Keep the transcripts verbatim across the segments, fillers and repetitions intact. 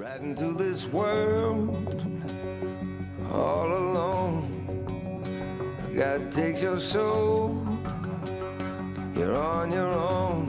Riding through this world all alone. God takes your soul, you're on your own.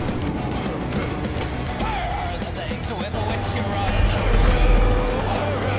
With which you run.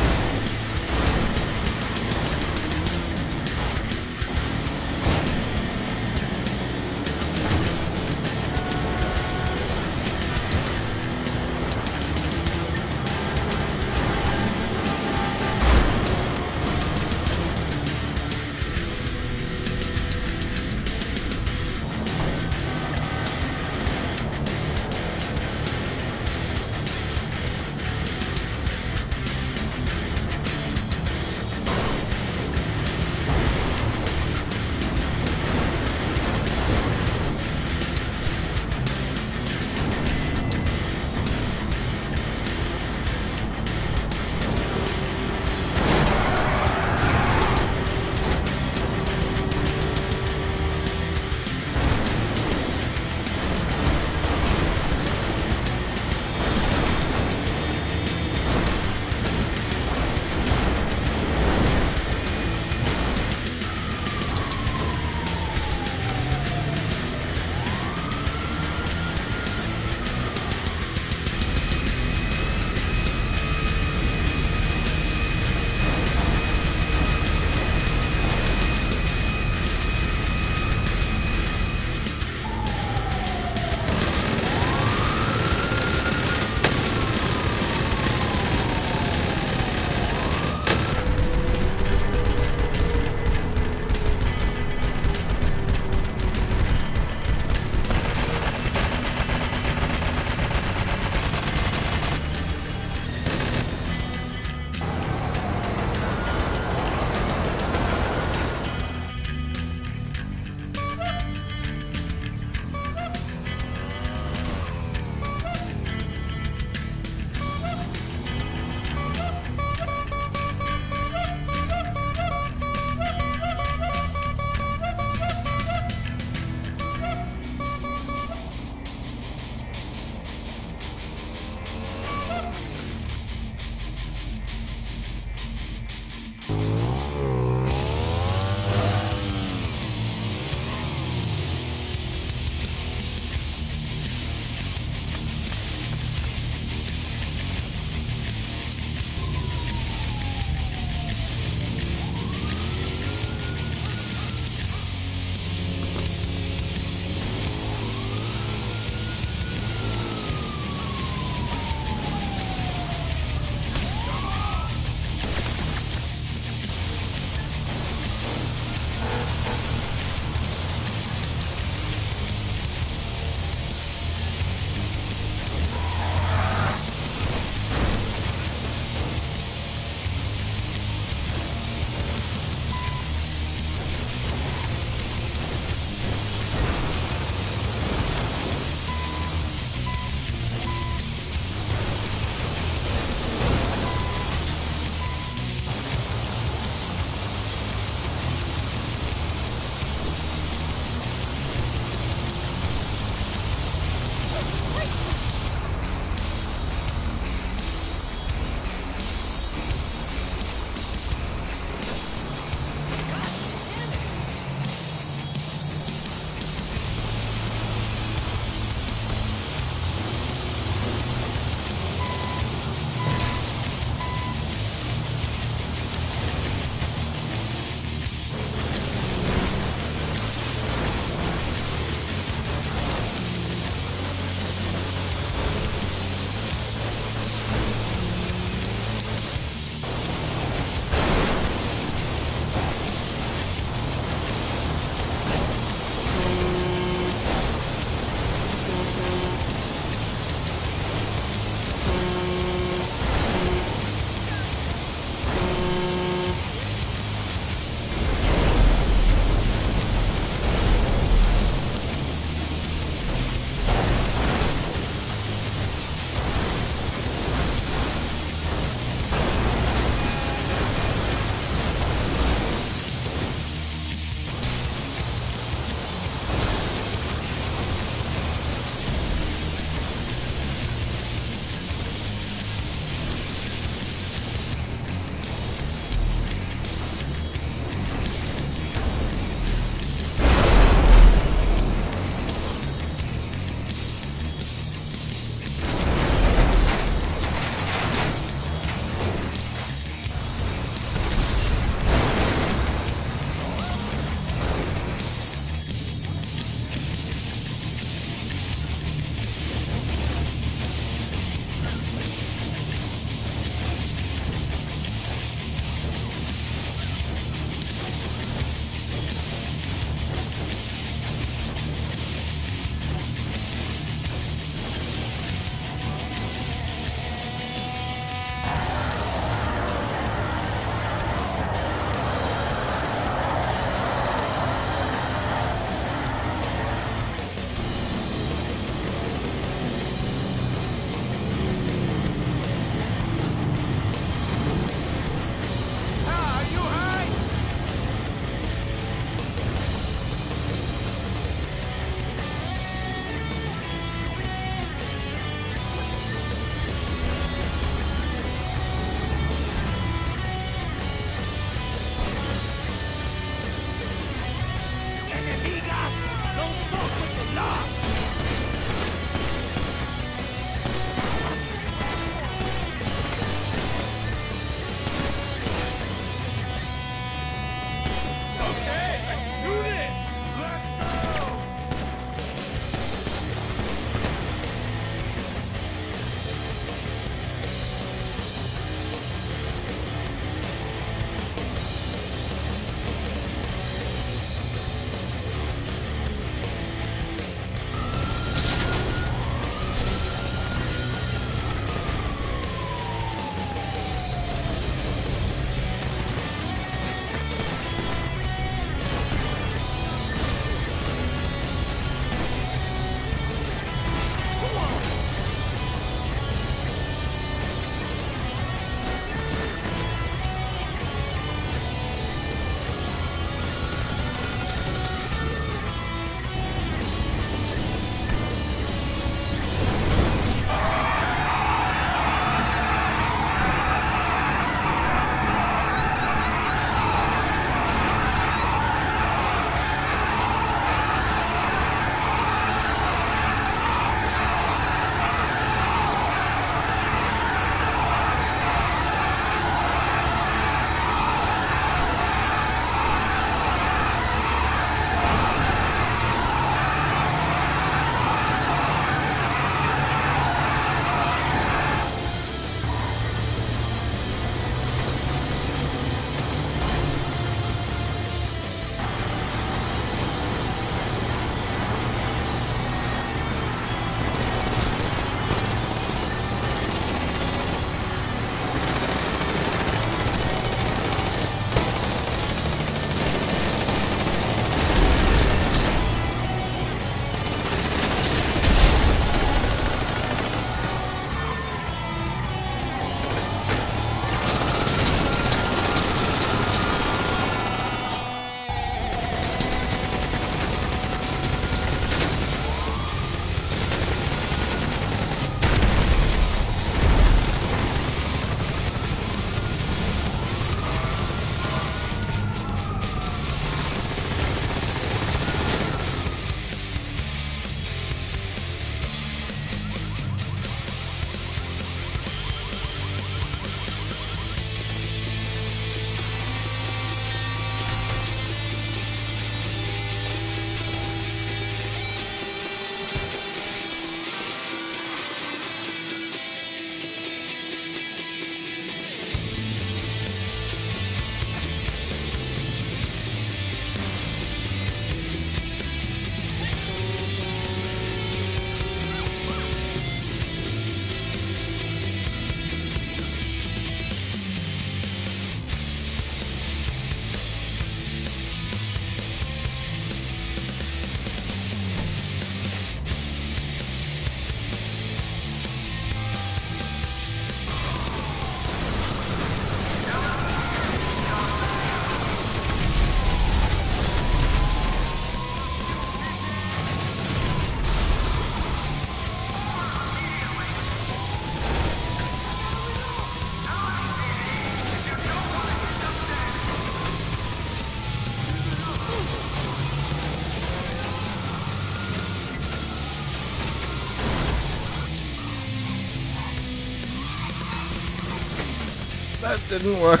That didn't work.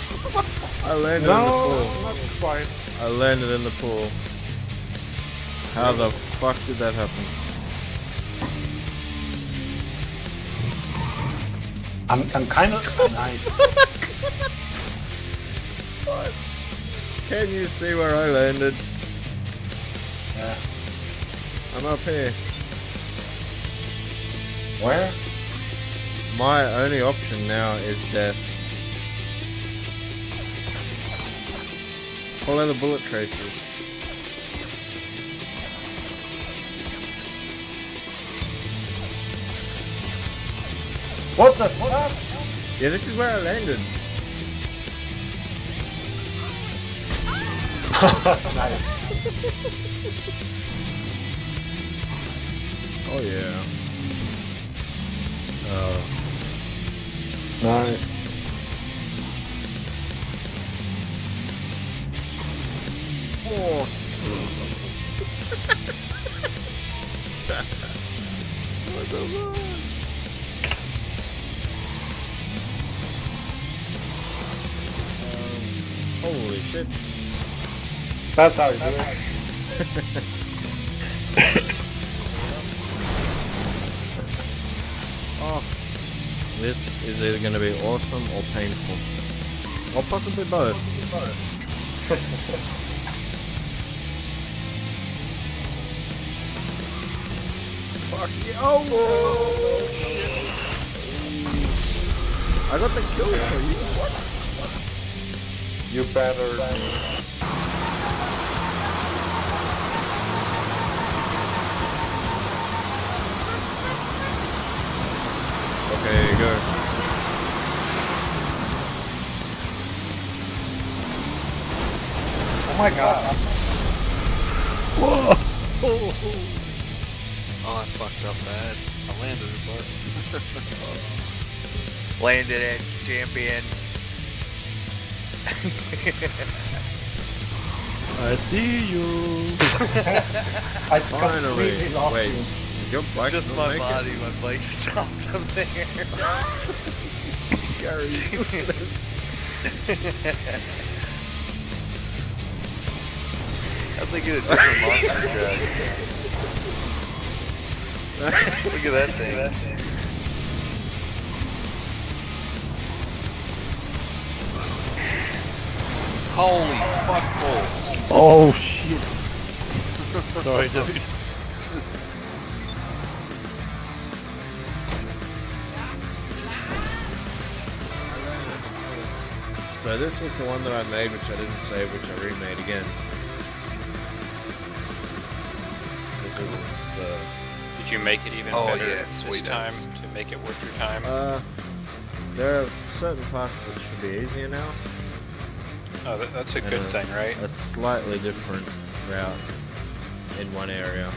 I landed no, in the pool. not quite. I landed in the pool. How the fuck did that happen? I'm, I'm kind of nice. What? Can you see where I landed? Yeah. I'm up here. Where? My only option now is death. Follow the bullet traces. What the fuck? Yeah, this is where I landed. Nice. Oh yeah. Oh. Nice. Oh. What the fuck? Um, holy shit. That's how you do it. Oh, this is either going to be awesome or painful. Or possibly both. Fuck yeah. Oh, whoa. I got the kill for you. What? You better. Okay, go. Oh my god. Whoa! Oh, I fucked up bad. I landed it, but landed it, champion. I see you. I Finally. completely lost Wait, you. your bike Just don't my make body, my bike stopped up there. It. Gary, useless. I'm thinking a different monster truck. Look at that thing. Holy fuck balls. Oh shit. Sorry, dude. So this was the one that I made, which I didn't save, which I remade again. This isn't the... Did you make it even Oh, better yeah, this sweet time ass. to make it worth your time? Uh, there are certain parts that should be easier now. Oh, that, that's a and good a, thing, right? A slightly different route in one area.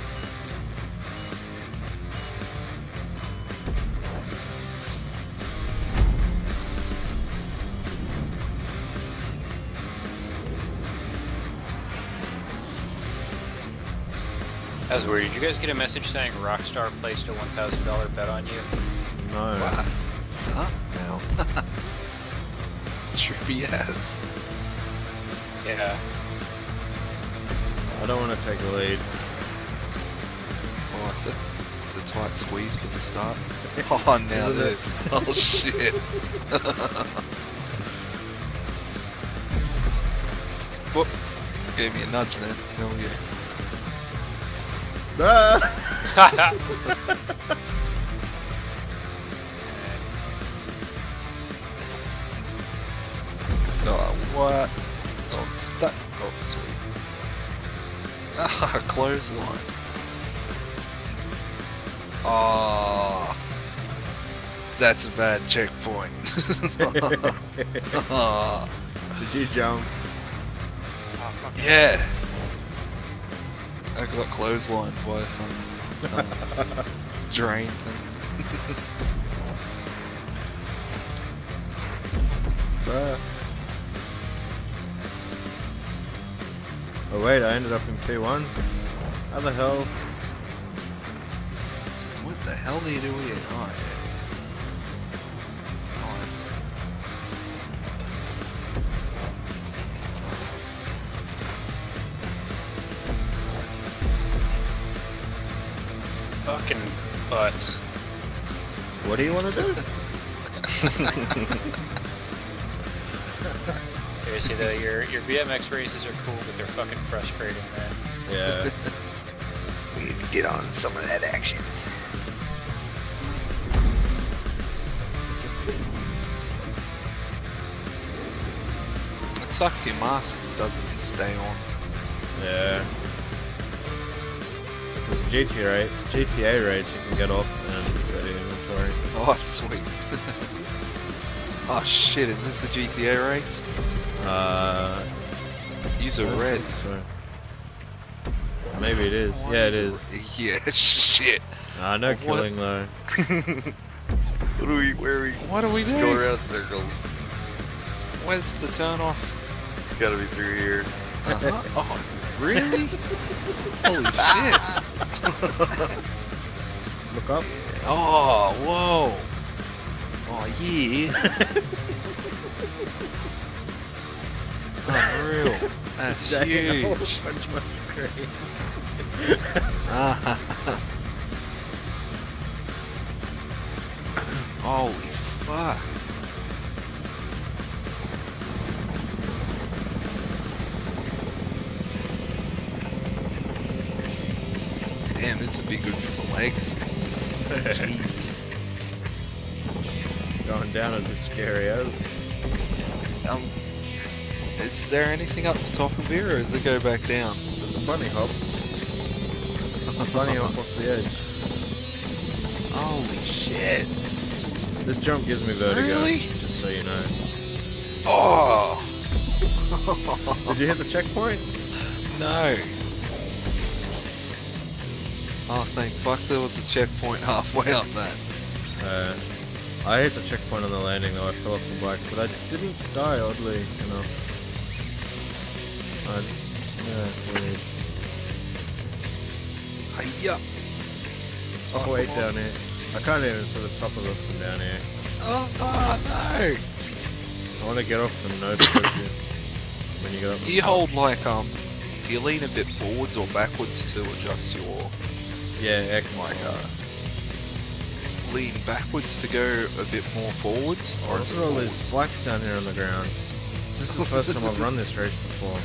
That was weird. Did you guys get a message saying Rockstar placed a one thousand dollar bet on you? No. Wow. Huh? No. Sure he has. Yeah. I don't want to take the lead. Oh, it's a, it's a tight squeeze for the start. Oh, now Isn't this. it? Oh, shit. Whoop. Gave me a nudge then. Hell yeah. Ah! Oh, what? Oh, stuck. Oh, sweet. Ah, clothesline. Oh, that's a bad checkpoint. Oh, Did you jump? Oh, fuck. yeah. I got clotheslined by some um, drain thing. Ah. Oh wait, I ended up in P one. How the hell? So what the hell do you do with it? Oh, nice. Fucking butts. What do you want to do? Seriously though, your your B M X races are cool, but they're fucking frustrating, man. Yeah. We need to get on some of that action. It sucks your mask doesn't stay on. Yeah. If it's a G T A, G T A race, you can get off and go to inventory. Oh, sweet. Oh shit, is this a G T A race? Uh, Use I a don't red. think so. Maybe it is. Yeah, it is. Yeah, shit. Ah, no What? killing though. What do we, where are we? What do we do? Go around in circles. Where's the turn off? It's gotta be through here. Uh-huh. Oh, really? Holy shit. Look up. Oh, whoa. Oh, yeah. Unreal. That's Jay, I'll huge. punch my screen. Ah. Holy fuck. Damn, this would be good for the legs. Jeez. Going down a bit scary as. Um, is there anything up the top of here, or does it go back down? There's a bunny hop. Bunny hop off the edge. Holy shit. This jump gives me vertigo. Really? Just so you know. Oh! Did you hit the checkpoint? No. Oh, thank fuck there was a checkpoint halfway up that. Uh, I hit the checkpoint on the landing though, I fell off the bike, but I didn't die oddly enough. I, yeah, it's weird. Hiya! Oh wait, down here. I can't even see the top of it from down here. Oh, oh no! I want to get off the nose you when you get up. Do you hold like, um, do you lean a bit forwards or backwards to adjust your, Yeah, X. like, uh, lean backwards to go a bit more forwards? Or Or is it all these forwards? blacks down here on the ground. This is the first time I've run this race before.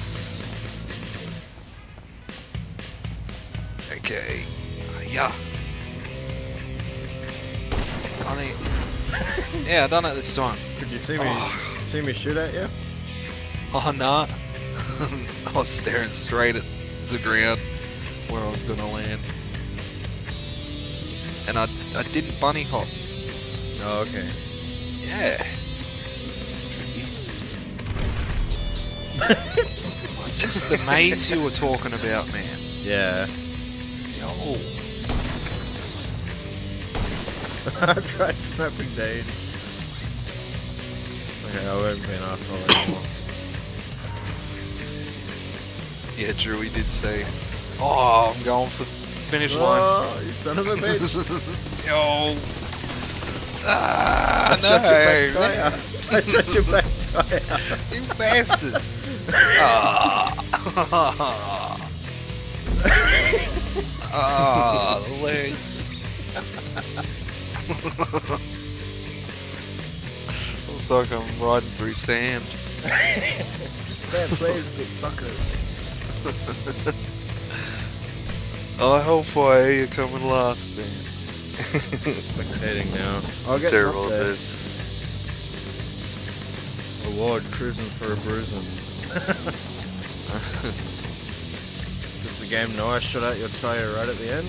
Okay. Yeah. I think. Yeah, I done it this time. Could you see me? Oh. See me shoot at you? Oh, nah. I was staring straight at the ground where I was gonna land. And I, I didn't bunny hop. Oh, okay. Yeah. Is this the maze you were talking about, man? Yeah. Yo. I tried snapping Dane. Okay, I won't be an asshole anymore. Yeah, Drew, he did say, oh, I'm going for finish line. Oh, you son of a bitch! Yo. Ah, I shot no. your back tire. I shot your back tire. You bastard. Ah. Ah, the legs. Looks like I'm riding through sand. That plays for suckers. I hope I hear you coming last, man. Spectating now. I'll get Terrible up there. this. Award cruising for a bruising. Does the game know I shot out your tire right at the end?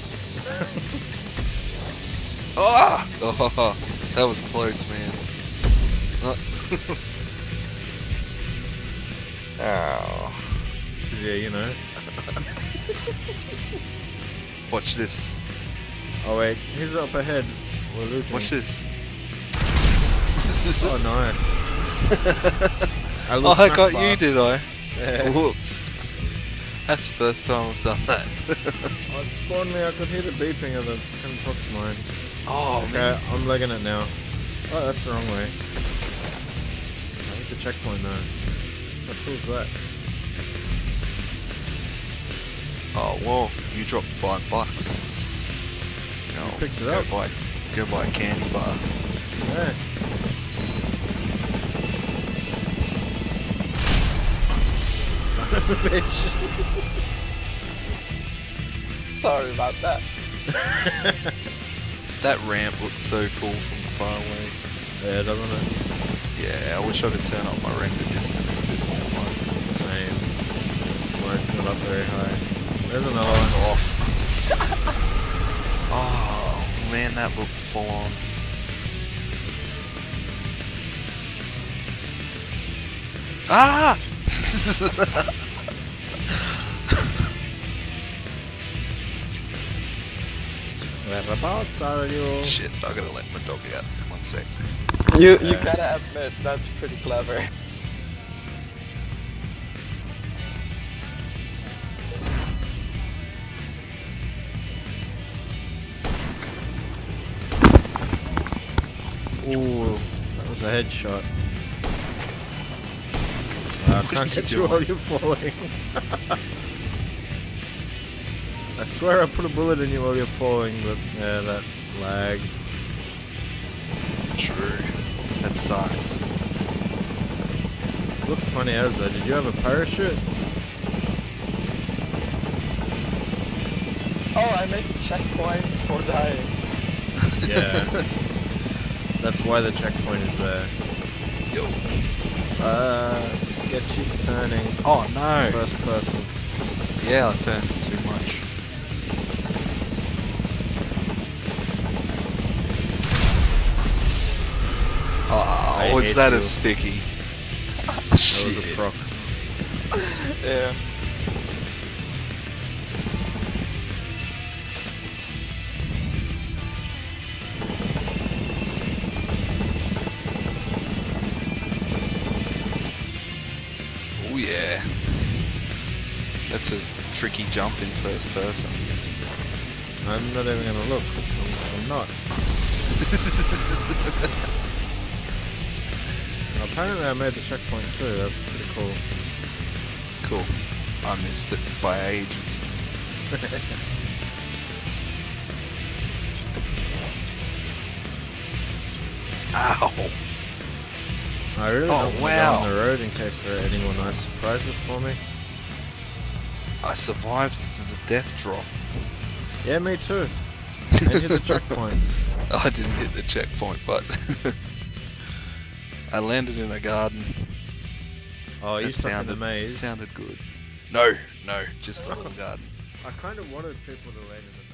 Ah! Oh, that was close, man. Oh. Yeah, you know. Watch this. Oh wait, he's up ahead. We're losing. Watch this. Oh nice. I Oh, lost I snack got bar. you, did I? Yeah. Whoops. That's the first time I've done that. Oh, it spawned me. I could hear the beeping of the ten box mine. Oh, Okay, man. I'm legging it now. Oh, that's the wrong way. I hit the checkpoint though. What was that? Oh, well, you dropped five bucks. No, picked it go up. Buy, go buy a candy bar. Yeah. Son of a bitch. Sorry about that. That ramp looks so cool from far away. Yeah, doesn't it? Yeah, I wish I could turn up my render distance a bit more. Like, Same. Mine's not up very high. There's another oh, it's one. off. Oh, man, that looked full on. Ah! Whereabouts are you? Shit, I gotta let my dog out. One sec. You you Yeah. gotta admit that's pretty clever. Ooh, that was a headshot. Uh, I can't you get you while you're falling. I swear I put a bullet in you while you're falling, but yeah, that lag. True. That sucks. Looked funny as though. Did you have a parachute? Oh, I made the checkpoint before dying. Yeah. That's why the checkpoint is there. Yo. Uh, sketchy turning. Oh no. First person. Yeah, it turns too much. Oh, I was hate that you. a sticky? That was a Shit. prox. Yeah. Oh yeah. That's a tricky jump in first person. I'm not even gonna look. I'm, I'm not. Apparently I made the checkpoint too. That's pretty cool. Cool. I missed it by ages. Ow. I really Oh, don't want to go wow. on the road in case there are any more nice surprises for me. I survived the death drop. Yeah, me too. And hit the checkpoint. I didn't hit the checkpoint, but I landed in a garden. Oh, you That stuck in sounded, the maze. Sounded good. No, no, just a little garden. I kind of wanted people to land in the